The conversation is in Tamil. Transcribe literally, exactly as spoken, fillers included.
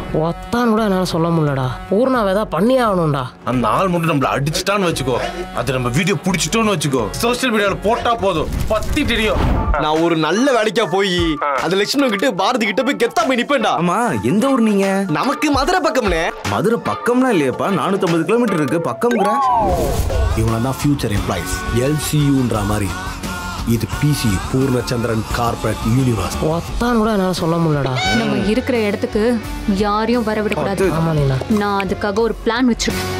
ஒத்தான் கூட என்னால் சொல்ல முடியலடா. பூர்ணாவை ஏதாவது பண்ணி ஆகணும்டா. அந்த ஆள் மட்டும் நம்மள அடிச்சுட்டான்னு வச்சுக்கோ, அது நம்ம வீடியோ பிடிச்சிட்டோன்னு வச்சுக்கோ, சோசியல் மீடியாவில் போட்டா போதும் பத்தி தெரியும். நான் ஒரு நல்ல வேலைக்கா போய் அந்த லட்சுமணன் கிட்ட பாரதி கிட்ட போய் கெத்தா போய் நிப்பேன்டா. ஆமா, எந்த ஊர் நீங்க? நமக்கு மதுரை பக்கம்னே. மதுரை பக்கம்னா இல்லையாப்பா, நானூத்தி ஐம்பது கிலோமீட்டர் இருக்கு பக்கம்ங்கிற. இவங்க தான் ஃபியூச்சர் எம்ப்ளாயிஸ், எல்சியூன்ற மாதிரி. இது பிசி பூர்ணச்சந்திரன் கார்பரேட் யூனிவர்ஸ். ஒத்தான் கூட என்னால் சொல்ல முடியலடா. நம்ம இருக்கிற இடத்துக்கு யாரையும் வரவிடக்கூடாது. ஆமா நீனா, நான் அதுக்காக ஒரு பிளான் வச்சிருக்கேன்.